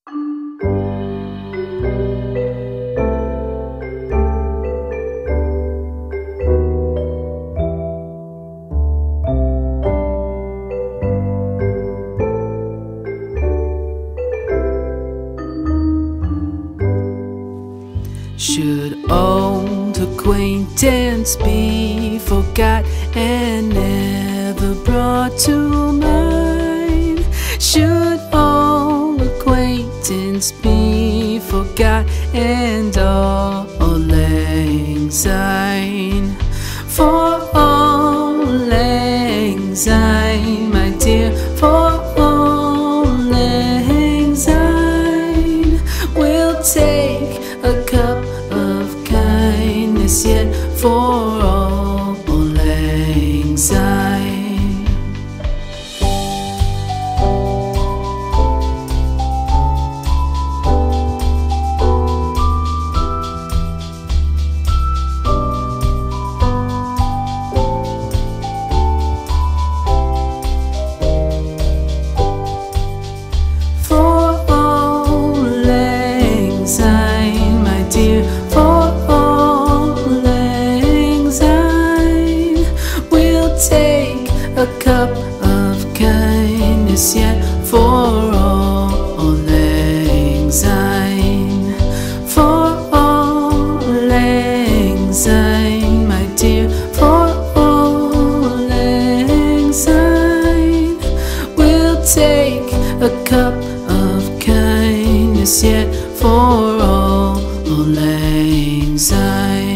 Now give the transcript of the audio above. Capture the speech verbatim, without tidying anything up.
Should old acquaintance be forgot and never brought to mind? Should old acquaintance be forgot and all lang syne? For all lang syne, my dear, for all lang syne, we'll take a cup of kindness yet for all lang syne. Take a cup of kindness yet for all lang syne. For all lang syne, my dear, for all lang syne, we'll take a cup of kindness yet for all lang syne.